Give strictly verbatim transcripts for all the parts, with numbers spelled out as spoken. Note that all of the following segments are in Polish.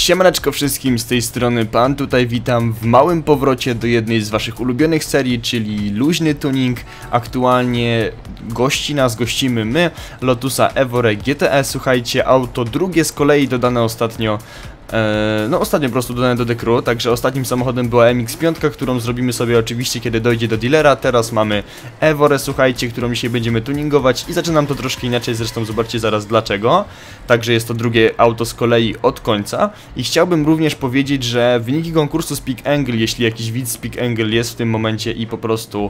Siemaneczko wszystkim, z tej strony Pan, tutaj witam w małym powrocie do jednej z waszych ulubionych serii, czyli Luźny Tuning. Aktualnie gości nas, gościmy my, Lotusa Evore G T E. Słuchajcie, auto drugie z kolei dodane ostatnio, e, no ostatnio po prostu dodane do Dekru, także ostatnim samochodem była M X pięć, którą zrobimy sobie oczywiście kiedy dojdzie do dealera. Teraz mamy Evore, słuchajcie, którą dzisiaj będziemy tuningować i zaczynam to troszkę inaczej, zresztą zobaczcie zaraz dlaczego. Także jest to drugie auto z kolei od końca i chciałbym również powiedzieć, że wyniki konkursu Speak Angle, jeśli jakiś widz Speak Angle jest w tym momencie i po prostu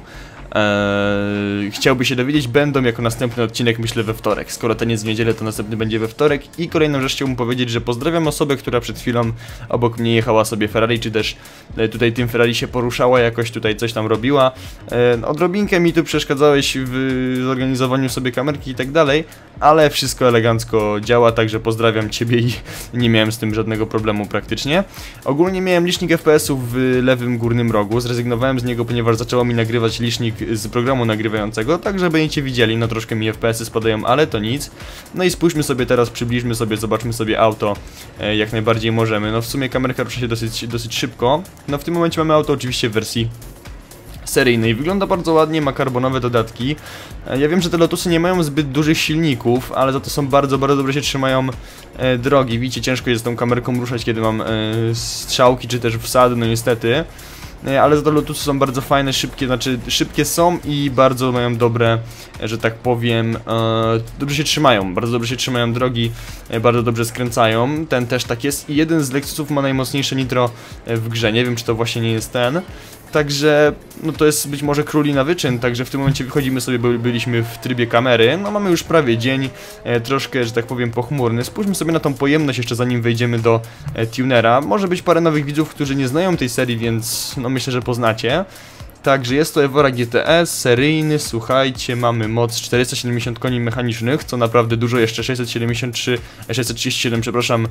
Eee, chciałby się dowiedzieć, będą jako następny odcinek, myślę, we wtorek. Skoro ten jest w niedzielę, to następny będzie we wtorek. I kolejną rzecz chciałbym powiedzieć, że pozdrawiam osobę, która przed chwilą obok mnie jechała sobie Ferrari, czy też e, tutaj tym Ferrari się poruszała, jakoś tutaj coś tam robiła. E, odrobinkę mi tu przeszkadzałeś w zorganizowaniu sobie kamerki i tak dalej, ale wszystko elegancko działa, także pozdrawiam ciebie i nie miałem z tym żadnego problemu praktycznie. Ogólnie miałem licznik F P S-ów w lewym górnym rogu, zrezygnowałem z niego, ponieważ zaczęło mi nagrywać licznik z programu nagrywającego, tak żeby będziecie widzieli, no troszkę mi F P S-y spadają, ale to nic. No i spójrzmy sobie teraz, przybliżmy sobie, zobaczmy sobie auto e, jak najbardziej możemy. No w sumie kamerka rusza się dosyć, dosyć szybko. No w tym momencie mamy auto oczywiście w wersji seryjnej. Wygląda bardzo ładnie, ma karbonowe dodatki. E, ja wiem, że te Lotusy nie mają zbyt dużych silników, ale za to są bardzo, bardzo dobrze się trzymają e, drogi. Widzicie, ciężko jest z tą kamerką ruszać, kiedy mam e, strzałki czy też wsady, no niestety. Ale za to Lotusy są bardzo fajne, szybkie, znaczy szybkie są i bardzo mają dobre, że tak powiem, e, dobrze się trzymają, bardzo dobrze się trzymają drogi, e, bardzo dobrze skręcają. Ten też tak jest i jeden z Lexusów ma najmocniejsze nitro w grze, nie wiem czy to właśnie nie jest ten. Także, no to jest być może królina wyczyn, także w tym momencie wychodzimy sobie, bo byliśmy w trybie kamery. No mamy już prawie dzień, e, troszkę, że tak powiem, pochmurny. Spójrzmy sobie na tą pojemność jeszcze zanim wejdziemy do e, tunera. Może być parę nowych widzów, którzy nie znają tej serii, więc no myślę, że poznacie. Także jest to Evora G T E, seryjny, słuchajcie, mamy moc czterysta siedemdziesiąt koni mechanicznych, co naprawdę dużo, jeszcze sześćset siedemdziesiąt trzy, sześćset trzydzieści siedem, przepraszam,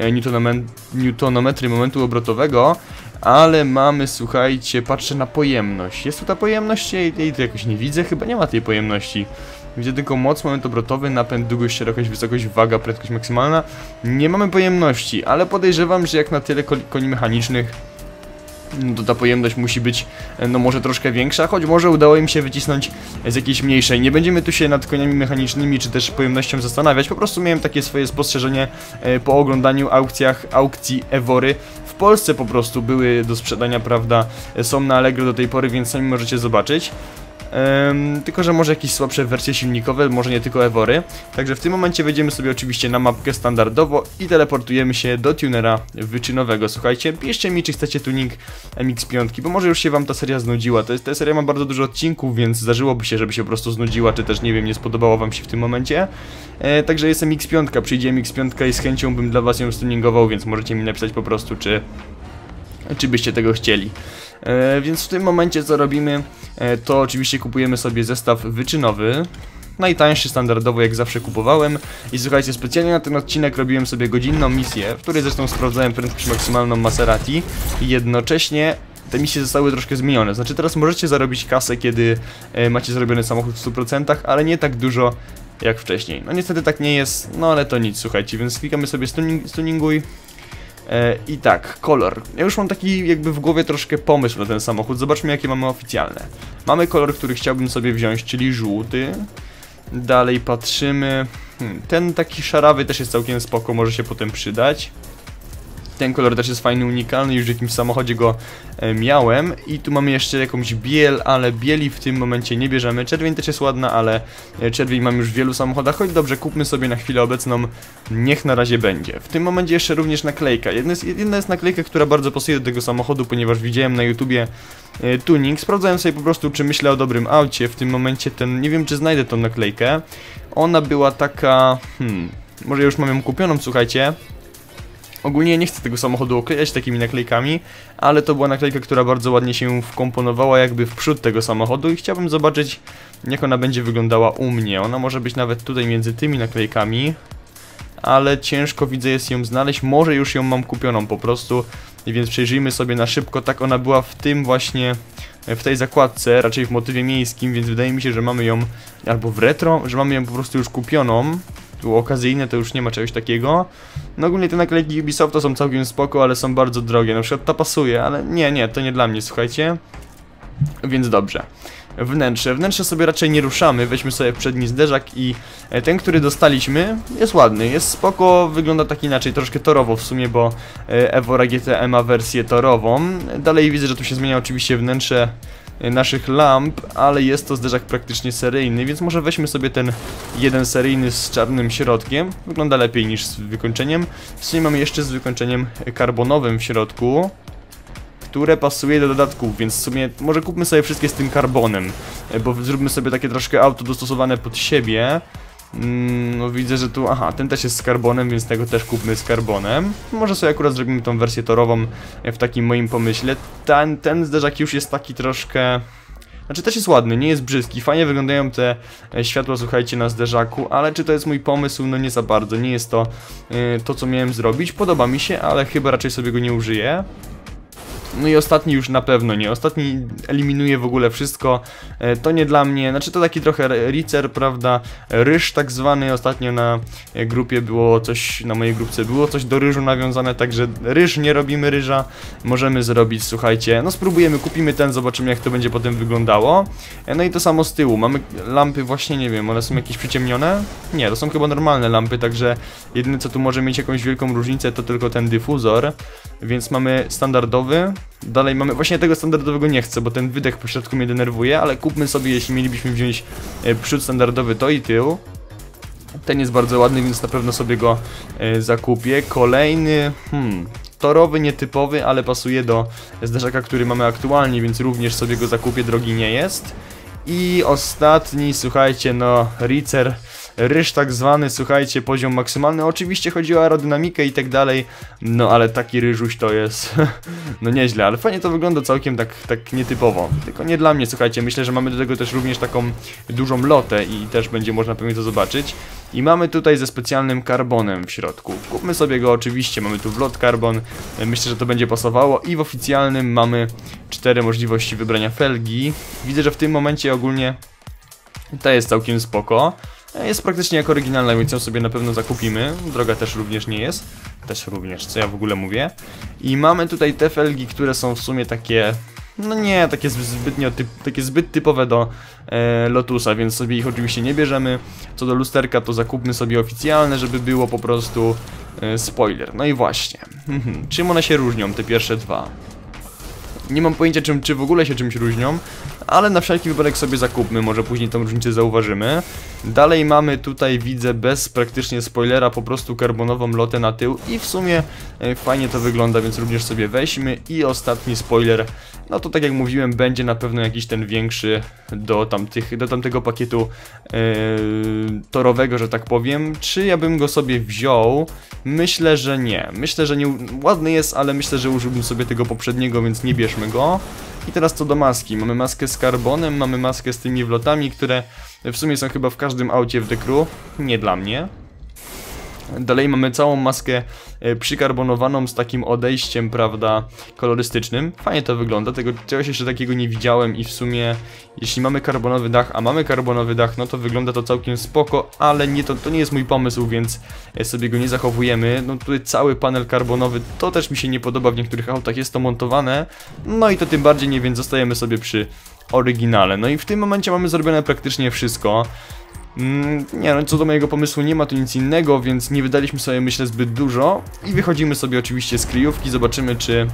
newtonometry momentu obrotowego, ale mamy, słuchajcie, patrzę na pojemność. Jest tu ta pojemność? Ja jej tu jakoś nie widzę, chyba nie ma tej pojemności. Widzę tylko moc, moment obrotowy, napęd, długość, szerokość, wysokość, waga, prędkość maksymalna. Nie mamy pojemności, ale podejrzewam, że jak na tyle koni mechanicznych, to ta pojemność musi być, no może troszkę większa, choć może udało im się wycisnąć z jakiejś mniejszej. Nie będziemy tu się nad koniami mechanicznymi czy też pojemnością zastanawiać, po prostu miałem takie swoje spostrzeżenie po oglądaniu aukcjach, aukcji Evory. W Polsce po prostu były do sprzedania, prawda, są na Allegro do tej pory, więc sami możecie zobaczyć. Um, tylko, że może jakieś słabsze wersje silnikowe, może nie tylko Evory. Także w tym momencie wejdziemy sobie oczywiście na mapkę standardowo i teleportujemy się do tunera wyczynowego. Słuchajcie, piszcie mi, czy chcecie tuning M X pięć, bo może już się wam ta seria znudziła. To jest, ta seria ma bardzo dużo odcinków, więc zdarzyłoby się, żeby się po prostu znudziła, czy też, nie wiem, nie spodobało wam się w tym momencie. E, także jest M X pięć, przyjdzie M X pięć i z chęcią bym dla was ją stuningował, więc możecie mi napisać po prostu, czy... czy byście tego chcieli. E, więc w tym momencie co robimy, e, to oczywiście kupujemy sobie zestaw wyczynowy. Najtańszy, standardowo, jak zawsze kupowałem. I słuchajcie, specjalnie na ten odcinek robiłem sobie godzinną misję, w której zresztą sprawdzałem prędkość maksymalną Maserati. I jednocześnie te misje zostały troszkę zmienione. Znaczy teraz możecie zarobić kasę, kiedy e, macie zrobiony samochód w stu procentach, ale nie tak dużo jak wcześniej. No niestety tak nie jest, no ale to nic, słuchajcie. Więc klikamy sobie stuning, stuninguj. I tak, kolor. Ja już mam taki jakby w głowie troszkę pomysł na ten samochód. Zobaczmy, jakie mamy oficjalne. Mamy kolor, który chciałbym sobie wziąć, czyli żółty. Dalej patrzymy. Hmm, ten taki szarawy też jest całkiem spoko, może się potem przydać. Ten kolor też jest fajny, unikalny, już w jakimś samochodzie go e, miałem. I tu mamy jeszcze jakąś biel, ale bieli w tym momencie nie bierzemy. Czerwień też jest ładna, ale e, czerwień mam już w wielu samochodach. Choć dobrze, kupmy sobie na chwilę obecną, niech na razie będzie. W tym momencie jeszcze również naklejka. Jedna jest, jedna jest naklejka, która bardzo pasuje do tego samochodu, ponieważ widziałem na YouTubie e, tuning. Sprawdzałem sobie po prostu, czy myślę o dobrym aucie. W tym momencie ten, nie wiem czy znajdę tą naklejkę. Ona była taka, hmm, może już mam ją kupioną, słuchajcie. Ogólnie nie chcę tego samochodu oklejać takimi naklejkami, ale to była naklejka, która bardzo ładnie się wkomponowała jakby w przód tego samochodu i chciałbym zobaczyć, jak ona będzie wyglądała u mnie. Ona może być nawet tutaj między tymi naklejkami, ale ciężko widzę jest ją znaleźć, może już ją mam kupioną po prostu, więc przejrzyjmy sobie na szybko. Tak, ona była w tym właśnie, w tej zakładce, raczej w motywie miejskim, więc wydaje mi się, że mamy ją albo w retro, że mamy ją po prostu już kupioną. typu okazyjne to już nie ma czegoś takiego. No ogólnie te naklejki Ubisoftu są całkiem spoko, ale są bardzo drogie. Na przykład ta pasuje, ale nie, nie, to nie dla mnie, słuchajcie. Więc dobrze. Wnętrze. Wnętrze sobie raczej nie ruszamy, weźmy sobie przedni zderzak i ten, który dostaliśmy, jest ładny, jest spoko, wygląda tak inaczej, troszkę torowo w sumie, bo Evora G T E ma wersję torową. Dalej widzę, że tu się zmienia oczywiście wnętrze naszych lamp, ale jest to zderzak praktycznie seryjny, więc może weźmy sobie ten jeden seryjny z czarnym środkiem, wygląda lepiej niż z wykończeniem. W sumie mamy jeszcze z wykończeniem karbonowym w środku, które pasuje do dodatków, więc w sumie może kupmy sobie wszystkie z tym karbonem, bo zróbmy sobie takie troszkę auto dostosowane pod siebie. Mm, no widzę, że tu, aha, ten też jest z karbonem, więc tego też kupmy z karbonem. Może sobie akurat zrobimy tą wersję torową w takim moim pomyśle. Ten, ten zderzak już jest taki troszkę... Znaczy też jest ładny, nie jest brzydki, fajnie wyglądają te światła, słuchajcie, na zderzaku, ale czy to jest mój pomysł? No nie za bardzo, nie jest to yy, to, co miałem zrobić. Podoba mi się, ale chyba raczej sobie go nie użyję. No i ostatni już na pewno nie, ostatni eliminuje w ogóle wszystko, e, to nie dla mnie, znaczy to taki trochę ricer, prawda, ryż tak zwany, ostatnio na grupie było coś, na mojej grupce było coś do ryżu nawiązane, także ryż, nie robimy ryża, możemy zrobić, słuchajcie, no spróbujemy, kupimy ten, zobaczymy jak to będzie potem wyglądało. E, no i to samo z tyłu, mamy lampy właśnie, nie wiem, one są jakieś przyciemnione? Nie, to są chyba normalne lampy, także jedyne co tu może mieć jakąś wielką różnicę to tylko ten dyfuzor, więc mamy standardowy. Dalej mamy, właśnie tego standardowego nie chcę, bo ten wydech po środku mnie denerwuje, ale kupmy sobie, jeśli mielibyśmy wziąć e, przód standardowy, to i tył. Ten jest bardzo ładny, więc na pewno sobie go e, zakupię. Kolejny, hmm, torowy, nietypowy, ale pasuje do zderzaka, który mamy aktualnie, więc również sobie go zakupię, drogi nie jest. I ostatni, słuchajcie, no, ricer, ryż tak zwany, słuchajcie, poziom maksymalny, oczywiście chodzi o aerodynamikę i tak dalej, no ale taki ryżuś to jest, no nieźle, ale fajnie to wygląda całkiem tak, tak nietypowo, tylko nie dla mnie, słuchajcie, myślę, że mamy do tego też również taką dużą lotę i też będzie można pewnie to zobaczyć. I mamy tutaj ze specjalnym karbonem w środku, kupmy sobie go oczywiście, mamy tu wlot karbon, myślę, że to będzie pasowało i w oficjalnym mamy cztery możliwości wybrania felgi. Widzę, że w tym momencie ogólnie ta jest całkiem spoko. Jest praktycznie jak oryginalna, więc ją sobie na pewno zakupimy. Droga też również nie jest. Też również, co ja w ogóle mówię. I mamy tutaj te felgi, które są w sumie takie... No nie, takie zbytnio typ, takie zbyt typowe do e, Lotusa, więc sobie ich oczywiście nie bierzemy. Co do lusterka, to zakupmy sobie oficjalne, żeby było po prostu e, spoiler. No i właśnie. Czym one się różnią, te pierwsze dwa? Nie mam pojęcia, czym, czy w ogóle się czymś różnią, ale na wszelki wypadek sobie zakupmy, może później tą różnicę zauważymy. Dalej mamy tutaj, widzę, bez praktycznie spoilera, po prostu karbonową lotę na tył i w sumie e, fajnie to wygląda, więc również sobie weźmy. I ostatni spoiler, no to tak jak mówiłem, będzie na pewno jakiś ten większy do, tamtych, do tamtego pakietu e, torowego, że tak powiem. Czy ja bym go sobie wziął? Myślę, że nie. Myślę, że nie, ładny jest, ale myślę, że użyłbym sobie tego poprzedniego, więc nie bierzmy go. I teraz co do maski, mamy maskę z karbonem, mamy maskę z tymi wlotami, które w sumie są chyba w każdym aucie w The Crew, nie dla mnie. Dalej mamy całą maskę e, przykarbonowaną z takim odejściem, prawda, kolorystycznym. Fajnie to wygląda, tego czegoś jeszcze takiego nie widziałem i w sumie jeśli mamy karbonowy dach, a mamy karbonowy dach, no to wygląda to całkiem spoko, ale nie, to, to nie jest mój pomysł, więc sobie go nie zachowujemy. No tutaj cały panel karbonowy, to też mi się nie podoba, w niektórych autach jest to montowane, no i to tym bardziej nie, więc zostajemy sobie przy oryginale. No i w tym momencie mamy zrobione praktycznie wszystko. Mm, nie no, co do mojego pomysłu nie ma tu nic innego, więc nie wydaliśmy sobie, myślę, zbyt dużo. I wychodzimy sobie oczywiście z kryjówki, zobaczymy czy...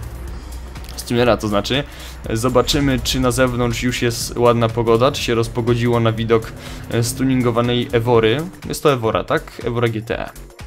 z tunela to znaczy. Zobaczymy czy na zewnątrz już jest ładna pogoda, czy się rozpogodziło na widok stuningowanej Evory. Jest to Evora, tak? Evora G T E.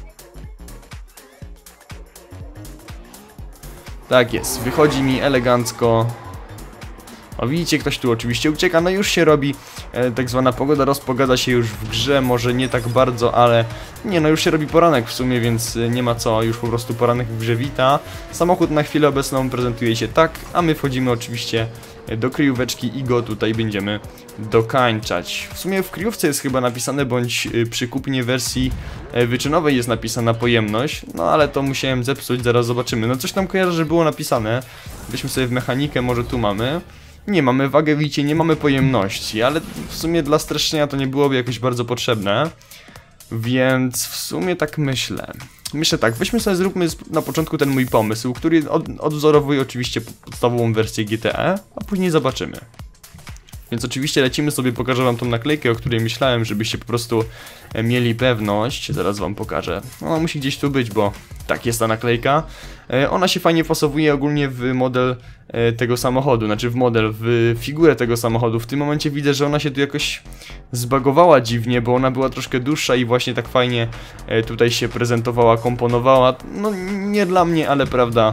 Tak jest, wychodzi mi elegancko. O, widzicie, ktoś tu oczywiście ucieka, no już się robi e, tak zwana pogoda, rozpogada się już w grze, może nie tak bardzo, ale nie, no już się robi poranek w sumie, więc nie ma co, już po prostu poranek w grze wita. Samochód na chwilę obecną prezentuje się tak, a my wchodzimy oczywiście do kryjóweczki i go tutaj będziemy dokańczać. W sumie w kryjówce jest chyba napisane, bądź przy kupnie wersji wyczynowej jest napisana pojemność, no ale to musiałem zepsuć, zaraz zobaczymy. No coś tam kojarzę, że było napisane, weźmy sobie w mechanikę, może tu mamy. Nie mamy wagę, widzicie, nie mamy pojemności, ale w sumie dla streszczenia to nie byłoby jakoś bardzo potrzebne. Więc w sumie tak myślę. Myślę tak, weźmy sobie, zróbmy na początku ten mój pomysł, który od, odwzorowuje oczywiście podstawową wersję G T E, a później zobaczymy. Więc oczywiście lecimy sobie, pokażę wam tą naklejkę, o której myślałem, żebyście po prostu mieli pewność. Zaraz wam pokażę. Ona musi gdzieś tu być, bo tak, jest ta naklejka. Ona się fajnie wpasowuje ogólnie w model tego samochodu, znaczy w model, w figurę tego samochodu. W tym momencie widzę, że ona się tu jakoś zbagowała dziwnie, bo ona była troszkę dłuższa i właśnie tak fajnie tutaj się prezentowała, komponowała. No nie dla mnie, ale prawda,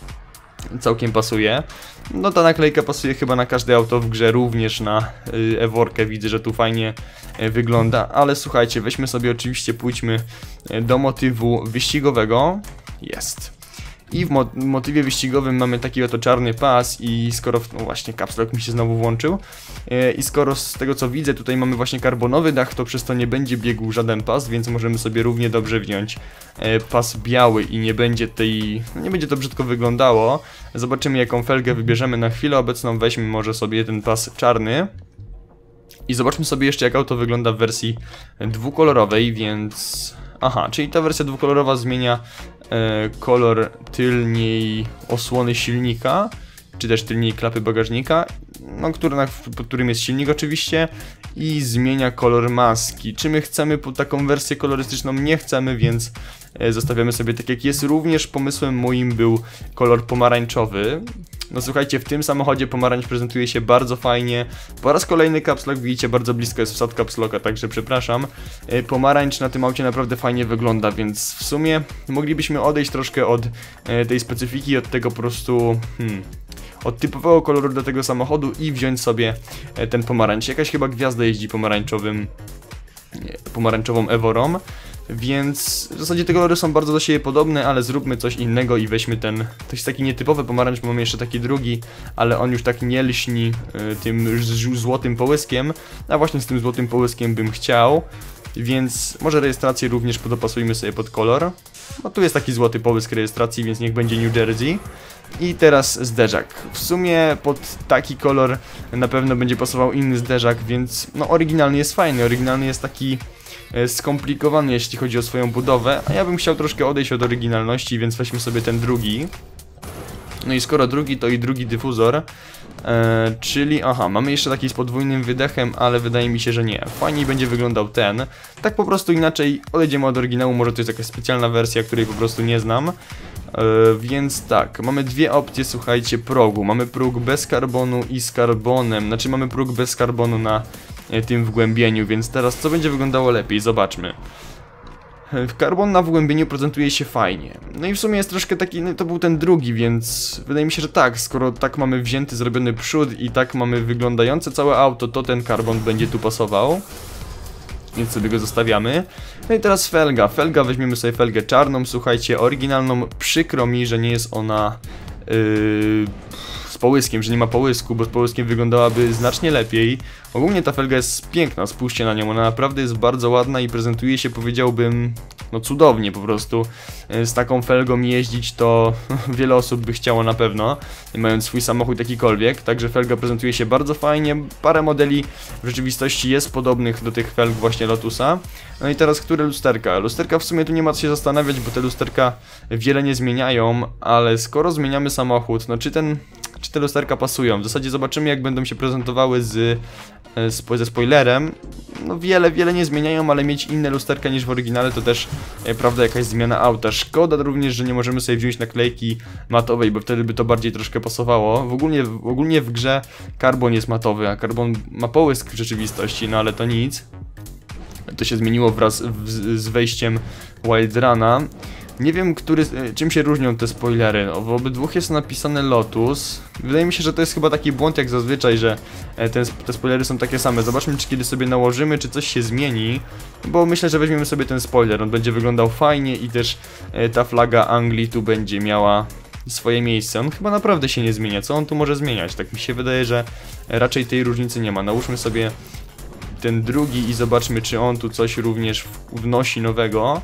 całkiem pasuje. No ta naklejka pasuje chyba na każde auto w grze, również na y, Eworkę. Widzę, że tu fajnie y, wygląda, ale słuchajcie, weźmy sobie oczywiście, pójdźmy y, do motywu wyścigowego. Jest. I w mo motywie wyścigowym mamy taki oto czarny pas i skoro, no właśnie, caps lock mi się znowu włączył yy, i skoro z tego co widzę tutaj mamy właśnie karbonowy dach, to przez to nie będzie biegł żaden pas, więc możemy sobie równie dobrze wziąć yy, pas biały i nie będzie tej, no nie będzie to brzydko wyglądało. Zobaczymy, jaką felgę wybierzemy. Na chwilę obecną weźmy może sobie ten pas czarny. I zobaczmy sobie jeszcze, jak auto wygląda w wersji dwukolorowej, więc... Aha, czyli ta wersja dwukolorowa zmienia e, kolor tylniej osłony silnika, czy też tylniej klapy bagażnika, no, który, na, pod którym jest silnik oczywiście, i zmienia kolor maski. Czy my chcemy po taką wersję kolorystyczną? Nie chcemy, więc e, zostawiamy sobie tak jak jest. Również pomysłem moim był kolor pomarańczowy. No słuchajcie, w tym samochodzie pomarańcz prezentuje się bardzo fajnie. Po raz kolejny caps lock, widzicie, bardzo blisko jest wsad caps locka, także przepraszam. E, pomarańcz na tym aucie naprawdę fajnie wygląda, więc w sumie moglibyśmy odejść troszkę od e, tej specyfiki, od tego po prostu... Hmm, od typowego koloru do tego samochodu i wziąć sobie e, ten pomarańcz. Jakaś chyba gwiazda jeździ pomarańczowym, nie, pomarańczową Eworą. Więc w zasadzie te kolory są bardzo do siebie podobne, ale zróbmy coś innego i weźmy ten... To jest taki nietypowy pomarańcz, bo mamy jeszcze taki drugi, ale on już tak nie lśni y, tym złotym połyskiem. A właśnie z tym złotym połyskiem bym chciał. Więc może rejestrację również podopasujmy sobie pod kolor. No tu jest taki złoty połysk rejestracji, więc niech będzie New Jersey. I teraz zderzak. W sumie pod taki kolor na pewno będzie pasował inny zderzak, więc no oryginalny jest fajny, oryginalny jest taki skomplikowany, jeśli chodzi o swoją budowę, a ja bym chciał troszkę odejść od oryginalności, więc weźmy sobie ten drugi. No i skoro drugi, to i drugi dyfuzor, e, czyli aha, mamy jeszcze taki z podwójnym wydechem, ale wydaje mi się, że nie. Fajniej będzie wyglądał ten. Tak po prostu inaczej odejdziemy od oryginału, może to jest jakaś specjalna wersja, której po prostu nie znam. E, więc tak, mamy dwie opcje, słuchajcie, progu. Mamy próg bez karbonu i z karbonem, znaczy mamy próg bez karbonu na e, tym wgłębieniu, więc teraz co będzie wyglądało lepiej? Zobaczmy. Karbon na wgłębieniu prezentuje się fajnie. No i w sumie jest troszkę taki, no to był ten drugi, więc wydaje mi się, że tak, skoro tak mamy wzięty, zrobiony przód i tak mamy wyglądające całe auto, to ten karbon będzie tu pasował. Więc sobie go zostawiamy. No i teraz felga. Felga, weźmiemy sobie felgę czarną, słuchajcie, oryginalną. Przykro mi, że nie jest ona yy, z połyskiem, że nie ma połysku, bo z połyskiem wyglądałaby znacznie lepiej. Ogólnie ta felga jest piękna, spójrzcie na nią, ona naprawdę jest bardzo ładna i prezentuje się, powiedziałbym, no cudownie po prostu. Z taką felgą jeździć to wiele osób by chciało na pewno, mając swój samochód jakikolwiek, także felga prezentuje się bardzo fajnie. Parę modeli w rzeczywistości jest podobnych do tych felg właśnie Lotusa. No i teraz które lusterka? Lusterka w sumie tu nie ma co się zastanawiać, bo te lusterka wiele nie zmieniają, ale skoro zmieniamy samochód, no czy ten... czy te lusterka pasują? W zasadzie zobaczymy, jak będą się prezentowały z, z, ze spoilerem. No wiele, wiele nie zmieniają, ale mieć inne lusterka niż w oryginale to też, e, prawda, jakaś zmiana auta. Szkoda również, że nie możemy sobie wziąć naklejki matowej, bo wtedy by to bardziej troszkę pasowało. W ogólnie, w, ogólnie w grze karbon jest matowy, a karbon ma połysk w rzeczywistości, no ale to nic. To się zmieniło wraz w, z wejściem Wild Runa. Nie wiem, który, czym się różnią te spoilery. No, w obydwu jest napisane Lotus. Wydaje mi się, że to jest chyba taki błąd jak zazwyczaj, że te, te spoilery są takie same. Zobaczmy, czy kiedy sobie nałożymy, czy coś się zmieni. Bo myślę, że weźmiemy sobie ten spoiler. On będzie wyglądał fajnie i też ta flaga Anglii tu będzie miała swoje miejsce. On chyba naprawdę się nie zmienia. Co on tu może zmieniać? Tak mi się wydaje, że raczej tej różnicy nie ma. Nałóżmy sobie ten drugi i zobaczmy, czy on tu coś również wnosi nowego.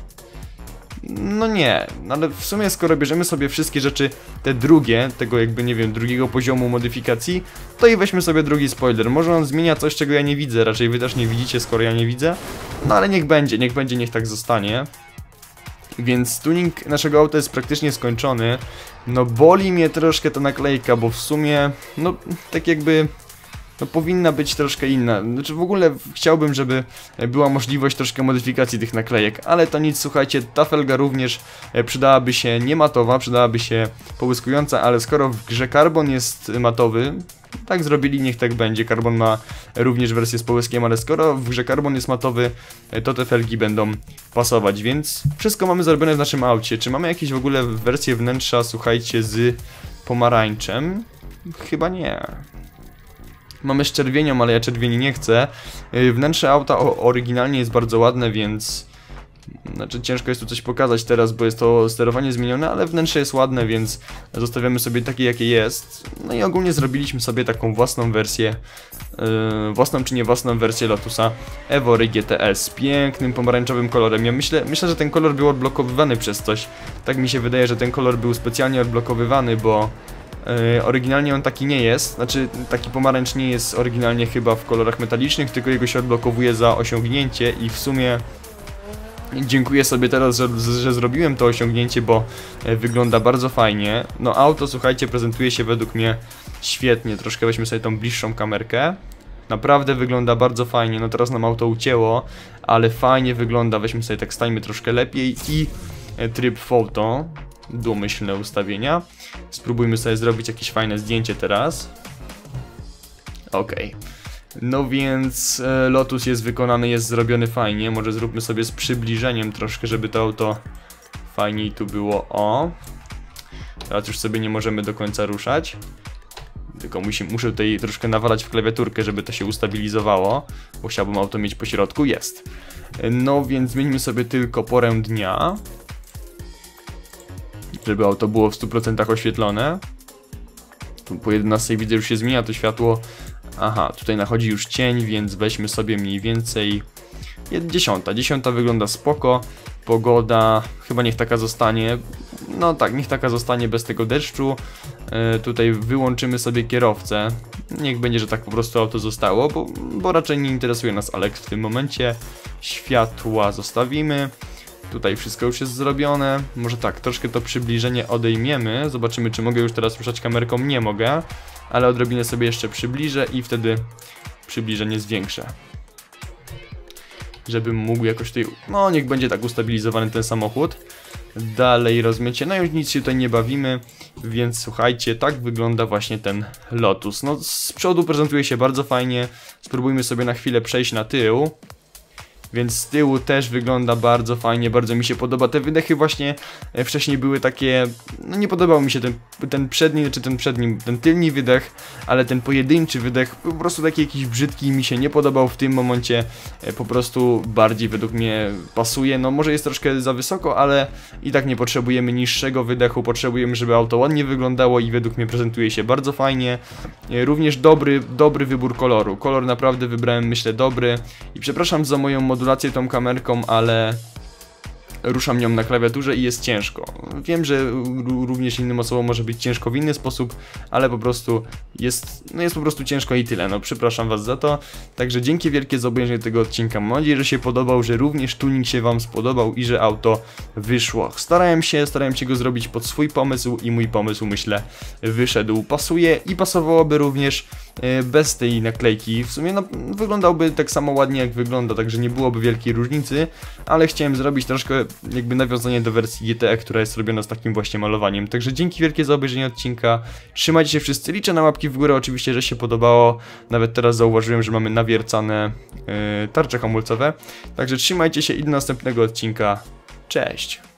No nie, ale w sumie skoro bierzemy sobie wszystkie rzeczy, te drugie, tego jakby nie wiem, drugiego poziomu modyfikacji, to i weźmy sobie drugi spoiler. Może on zmienia coś, czego ja nie widzę, raczej wy też nie widzicie, skoro ja nie widzę, No ale niech będzie, niech będzie, niech tak zostanie. Więc tuning naszego auta jest praktycznie skończony. No boli mnie troszkę ta naklejka, bo w sumie, no tak jakby... No powinna być troszkę inna. Znaczy w ogóle chciałbym, żeby była możliwość troszkę modyfikacji tych naklejek, ale to nic, słuchajcie, ta felga również przydałaby się nie matowa, przydałaby się połyskująca, ale skoro w grze karbon jest matowy, tak zrobili, niech tak będzie. Karbon ma również wersję z połyskiem, ale skoro w grze karbon jest matowy, to te felgi będą pasować, więc wszystko mamy zrobione w naszym aucie. Czy mamy jakieś w ogóle wersje wnętrza, słuchajcie, z pomarańczem? Chyba nie. Mamy z czerwienią, ale ja czerwieni nie chcę. Wnętrze auta oryginalnie jest bardzo ładne, więc... Znaczy ciężko jest tu coś pokazać teraz, bo jest to sterowanie zmienione, ale wnętrze jest ładne, więc zostawiamy sobie takie, jakie jest. No i ogólnie zrobiliśmy sobie taką własną wersję, yy, własną czy nie własną wersję Lotusa Evory G T S z pięknym pomarańczowym kolorem. Ja myślę, myślę, że ten kolor był odblokowywany przez coś. Tak mi się wydaje, że ten kolor był specjalnie odblokowywany, bo... Yy, oryginalnie on taki nie jest, znaczy taki pomarańcz nie jest oryginalnie chyba w kolorach metalicznych, tylko jego się odblokowuje za osiągnięcie i w sumie dziękuję sobie teraz, że, że zrobiłem to osiągnięcie, bo yy, wygląda bardzo fajnie. No auto, słuchajcie, prezentuje się według mnie świetnie, troszkę weźmy sobie tą bliższą kamerkę. Naprawdę wygląda bardzo fajnie, no teraz nam auto ucięło, ale fajnie wygląda, weźmy sobie tak, stańmy troszkę lepiej i yy, tryb foto. Domyślne ustawienia. Spróbujmy sobie zrobić jakieś fajne zdjęcie teraz. Okej. No więc e, Lotus jest wykonany, jest zrobiony fajnie. Może zróbmy sobie z przybliżeniem troszkę, żeby to auto fajniej tu było. O. Teraz już sobie nie możemy do końca ruszać. Tylko musi, muszę tutaj troszkę nawalać w klawiaturkę, żeby to się ustabilizowało. Bo chciałbym auto mieć po środku. Jest. No więc zmieńmy sobie tylko porę dnia, żeby auto było w stu procentach oświetlone. Tu po jedenastej widzę, już się zmienia to światło. Aha, tutaj nachodzi już cień, więc weźmy sobie mniej więcej dziesiąta. Dziesiąta wygląda spoko. Pogoda chyba niech taka zostanie. No tak, niech taka zostanie bez tego deszczu. Yy, tutaj wyłączymy sobie kierowcę. Niech będzie, że tak po prostu auto zostało, bo, bo raczej nie interesuje nas Alex w tym momencie. Światła zostawimy. Tutaj wszystko już jest zrobione. Może tak, troszkę to przybliżenie odejmiemy. Zobaczymy, czy mogę już teraz ruszać kamerką. Nie mogę, ale odrobinę sobie jeszcze przybliżę i wtedy przybliżenie zwiększę. Żebym mógł jakoś tutaj... No, niech będzie tak ustabilizowany ten samochód. Dalej rozmycie. No już nic się tutaj nie bawimy, więc słuchajcie, tak wygląda właśnie ten Lotus. No, z przodu prezentuje się bardzo fajnie. Spróbujmy sobie na chwilę przejść na tył. Więc z tyłu też wygląda bardzo fajnie, bardzo mi się podoba. Te wydechy właśnie wcześniej były takie... No nie podobał mi się ten, ten przedni, czy ten przedni, ten tylni wydech, ale ten pojedynczy wydech po prostu taki jakiś brzydki, mi się nie podobał w tym momencie. Po prostu bardziej według mnie pasuje. No może jest troszkę za wysoko, ale i tak nie potrzebujemy niższego wydechu. Potrzebujemy, żeby auto ładnie wyglądało i według mnie prezentuje się bardzo fajnie. Również dobry, dobry wybór koloru. Kolor naprawdę wybrałem, myślę, dobry. I przepraszam za moją modulację tą kamerką, ale ruszam nią na klawiaturze i jest ciężko. Wiem, że również innym osobom może być ciężko w inny sposób, ale po prostu jest, no jest po prostu ciężko i tyle. No przepraszam was za to. Także dzięki wielkie za obejrzenie tego odcinka. Mam nadzieję, że się podobał, że również tuning się wam spodobał i że auto wyszło. Starałem się, starałem się go zrobić pod swój pomysł i mój pomysł, myślę, wyszedł. Pasuje i pasowałoby również bez tej naklejki. W sumie no, wyglądałby tak samo ładnie jak wygląda, także nie byłoby wielkiej różnicy, ale chciałem zrobić troszkę jakby nawiązanie do wersji G T E, która jest robiona z takim właśnie malowaniem. Także dzięki wielkie za obejrzenie odcinka. Trzymajcie się wszyscy, liczę na łapki w górę oczywiście, że się podobało. Nawet teraz zauważyłem, że mamy nawiercane yy, tarcze hamulcowe. Także trzymajcie się i do następnego odcinka. Cześć!